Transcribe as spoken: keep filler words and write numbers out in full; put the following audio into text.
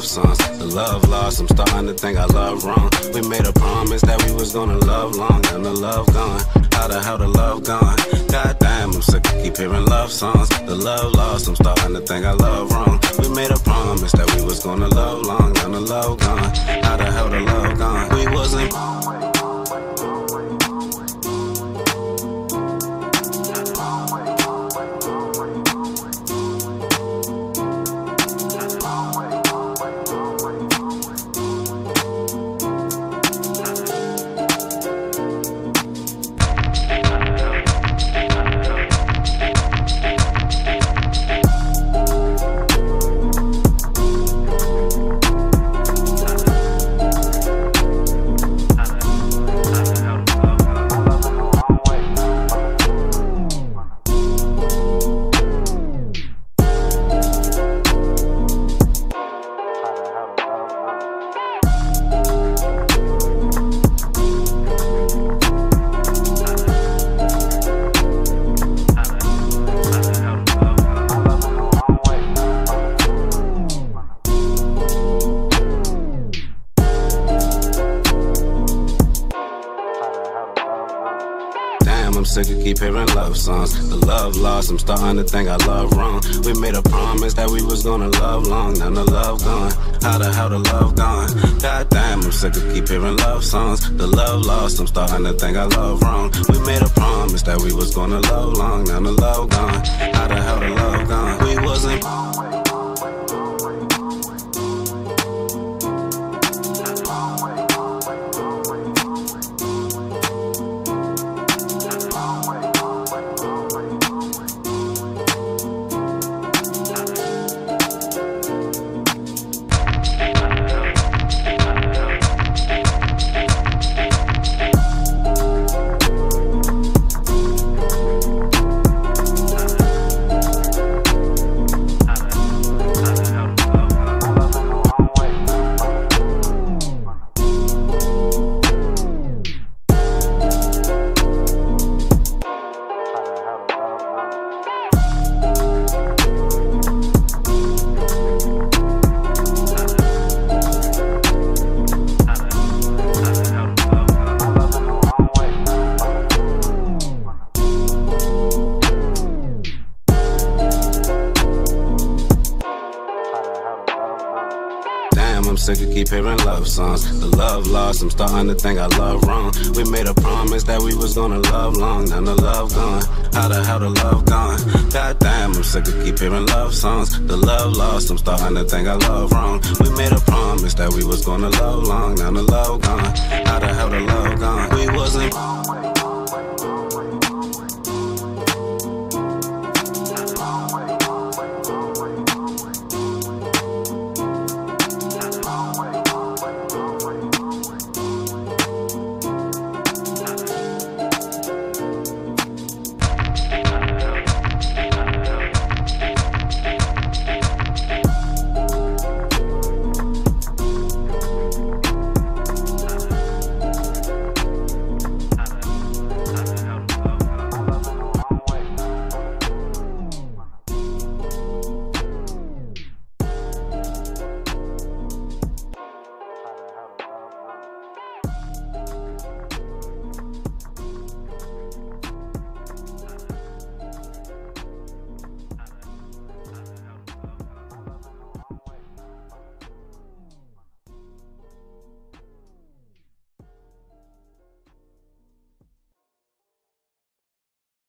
songs. The love lost, I'm starting to think I love wrong. We made a promise that we was gonna love long, and the love gone. How the hell the love gone? Goddamn, I'm sick of keep hearing love songs. The love lost, I'm starting to think I love wrong. We made a promise that we was gonna love long, and the love gone. How the hell the love gone? We wasn't. I'm sick of keep hearing love songs. The love lost, I'm starting to think I love wrong. We made a promise that we was gonna love long, now the love gone. How the hell the love gone? Goddamn, I'm sick of keep hearing love songs. The love lost, I'm starting to think I love wrong. We made a promise that we was gonna love long, now the love gone. How the hell the love gone? We wasn't. I'm sick of keep hearing love songs. The love lost, I'm starting to think I love wrong. We made a promise that we was gonna love long, now the love gone. How the hell the love gone? Goddamn, I'm sick of keep hearing love songs. The love lost, I'm starting to think I love wrong. We made a promise that we was gonna love long, now the love gone. How the hell the love